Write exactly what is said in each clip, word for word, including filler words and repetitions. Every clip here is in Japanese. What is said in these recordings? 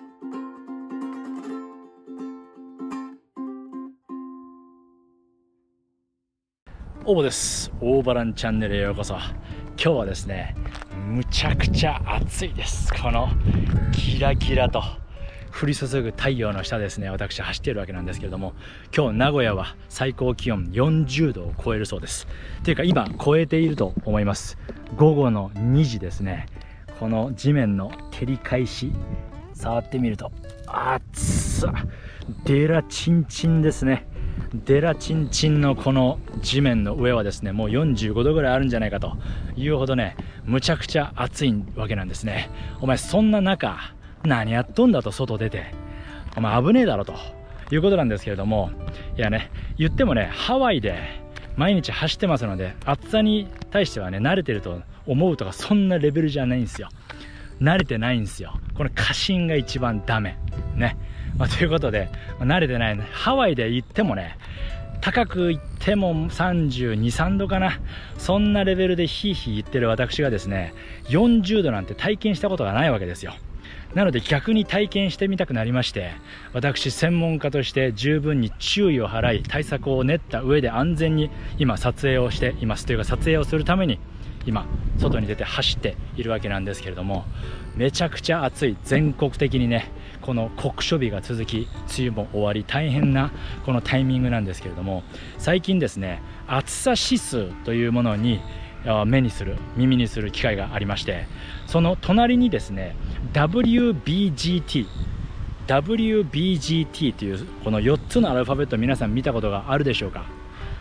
オボです。オーバランチャンネルへようこそ。今日はですね、むちゃくちゃ暑いです。このキラキラと降り注ぐ太陽の下ですね、私走っているわけなんですけれども、今日名古屋は最高気温よんじゅうどを超えるそうです。というか今超えていると思います。午後のにじですね。この地面の照り返し触ってみると熱っ、デラチンチンですね。デラチンチンのこの地面の上はですね、もうよんじゅうごどぐらいあるんじゃないかというほどね、むちゃくちゃ暑いわけなんですね。お前そんな中何やっとんだと、外出てお前危ねえだろということなんですけれども、いやね、言ってもね、ハワイで毎日走ってますので、暑さに対してはね慣れてると思うとか、そんなレベルじゃないんですよ。慣れてないんですよ。この過信が一番ダメね。まあ、ということで、まあ、慣れてない、ね、ハワイで行ってもね、高く行ってもさんじゅうに、さんどかな、そんなレベルでヒーヒー言ってる私がですね、よんじゅうどなんて体験したことがないわけですよ。なので逆に体験してみたくなりまして、私専門家として十分に注意を払い対策を練った上で安全に今撮影をしています。というか撮影をするために今外に出て走っているわけなんですけれども、めちゃくちゃ暑い、全国的にねこの酷暑日が続き、梅雨も終わり、大変なこのタイミングなんですけれども、最近ですね、暑さ指数というものに目にする耳にする機会がありまして、その隣にですね ダブリュービージーティー ダブリュービージーティー というこのよっつのアルファベット、皆さん見たことがあるでしょうか。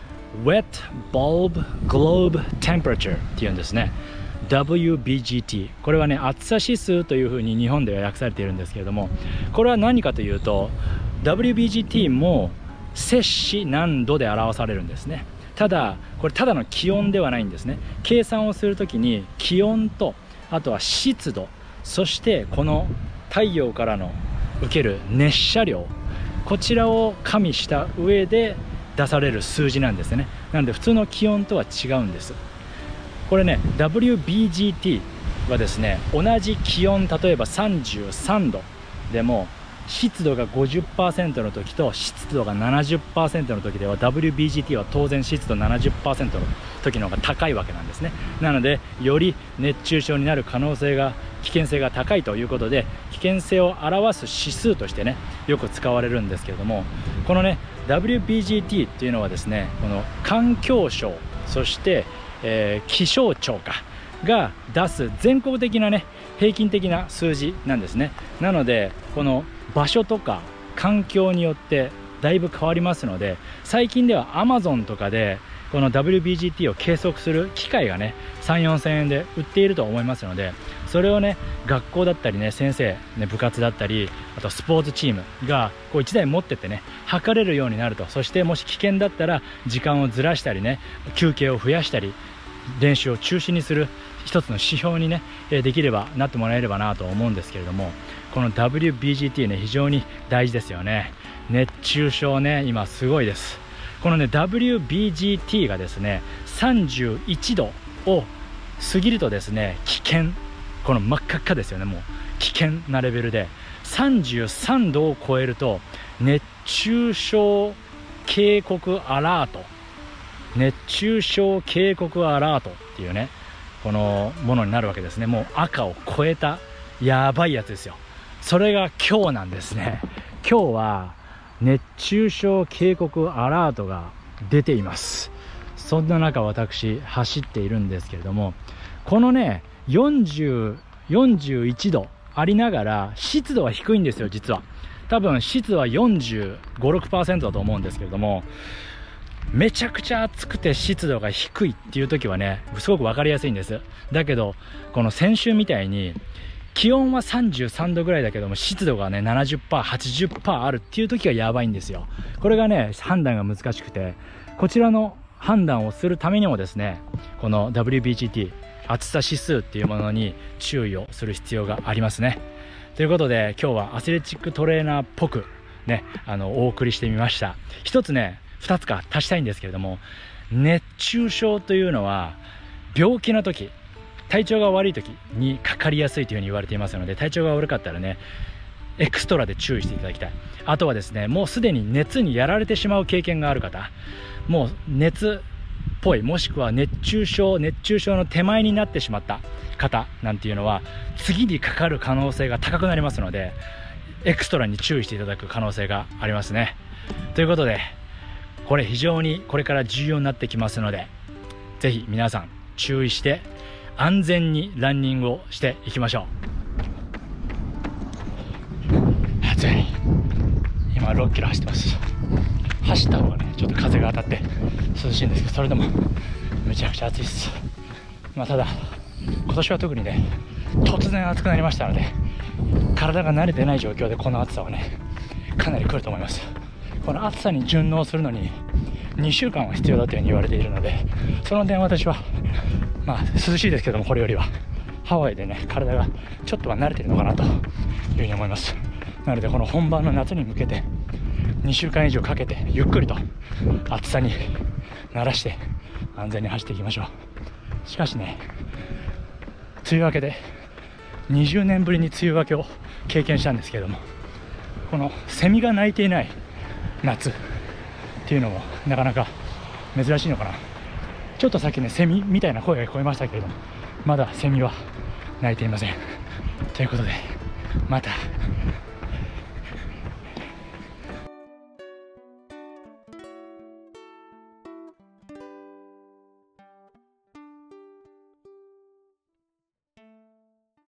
Wet Bulb Globe Temperature っていうんですね。 ダブリュービージーティー、 これはね暑さ指数というふうに日本では訳されているんですけれども、これは何かというと ダブリュービージーティー も摂氏何度で表されるんですね。ただこれただの気温ではないんですね。計算をするときに気温と、あとは湿度、そしてこの太陽からの受ける熱射量、こちらを加味した上で出される数字なんですね。なので普通の気温とは違うんです。これね ダブリュービージーティー はですね、同じ気温、例えばさんじゅうさんどでも湿度が ごじゅっパーセント の時と湿度が ななじゅっパーセント の時では ダブリュービージーティー は当然湿度 ななじゅっパーセント の時の方が高いわけなんですね。なのでより熱中症になる可能性が、危険性が高いということで、危険性を表す指数としてねよく使われるんですけれども、このね ダブリュービージーティー っていうのはですね、この環境省、そして、えー、気象庁かが出す全国的なね平均的な数字なんですね。なのでこの場所とか環境によってだいぶ変わりますので、最近では アマゾン とかでこの ダブリュービージーティー を計測する機械がねさん、よんせんえんで売っていると思いますので、それをね学校だったりね、先生ね、部活だったり、あとスポーツチームがこういちだい持ってってね測れるようになると。そしてもし危険だったら時間をずらしたりね、休憩を増やしたり、練習を中止にする一つの指標にねできればなってもらえればなと思うんですけれども、この ダブリュービージーティー ね非常に大事ですよね。熱中症ね今すごいです。このね ダブリュービージーティー がですねさんじゅういちどを過ぎるとですね危険、この真っ赤っかですよね。もう危険なレベルで、さんじゅうさんどを超えると熱中症警告アラート、熱中症警告アラートっていうねこのものになるわけですね。もう赤を超えたやばいやつですよ。それが今日なんですね。今日は熱中症警告アラートが出ています。そんな中私走っているんですけれども、このねよんじゅう、よんじゅういちどありながら湿度は低いんですよ。実は多分湿度はよんじゅうご、ろくパーセント だと思うんですけれども、めちゃくちゃ暑くて湿度が低いっていう時はねすごく分かりやすいんです。だけどこの先週みたいに気温はさんじゅうさんどぐらいだけども湿度がね ななじゅっパーセント、はちじゅっパーセント あるっていう時がやばいんですよ。これがね判断が難しくて、こちらの判断をするためにもですね、この ダブリュービージーティー 暑さ指数っていうものに注意をする必要がありますね。ということで今日はアスレチックトレーナーっぽくねあのお送りしてみました。一つねふたつか足したいんですけれども、熱中症というのは病気の時、体調が悪い時にかかりやすいというふうに言われていますので、体調が悪かったらねエクストラで注意していただきたい。あとはですね、もうすでに熱にやられてしまう経験がある方、もう熱っぽい、もしくは熱中症熱中症の手前になってしまった方なんていうのは次にかかる可能性が高くなりますので、エクストラに注意していただく可能性がありますね。ということで、これ非常にこれから重要になってきますので、ぜひ皆さん注意して安全にランニングをしていきましょう。暑い。今ろっキロ走ってます。走った方がねちょっと風が当たって涼しいんですけど、それでもめちゃくちゃ暑いです。まあただ今年は特にね突然暑くなりましたので、体が慣れてない状況でこの暑さはねかなり来ると思います。この暑さに順応するのににしゅうかんは必要だというふうに言われているので、その点私はまあ涼しいですけども、これよりはハワイでね体がちょっとは慣れてるのかなというふうに思います。なのでこの本番の夏に向けてにしゅうかん以上かけてゆっくりと暑さに慣らして安全に走っていきましょう。しかしね、梅雨明けでにじゅうねんぶりに梅雨明けを経験したんですけれども、このセミが鳴いていない夏っていうのもなかなか珍しいのかな。ちょっとさっきねセミみたいな声が聞こえましたけれども、まだセミは鳴いていません。ということでまた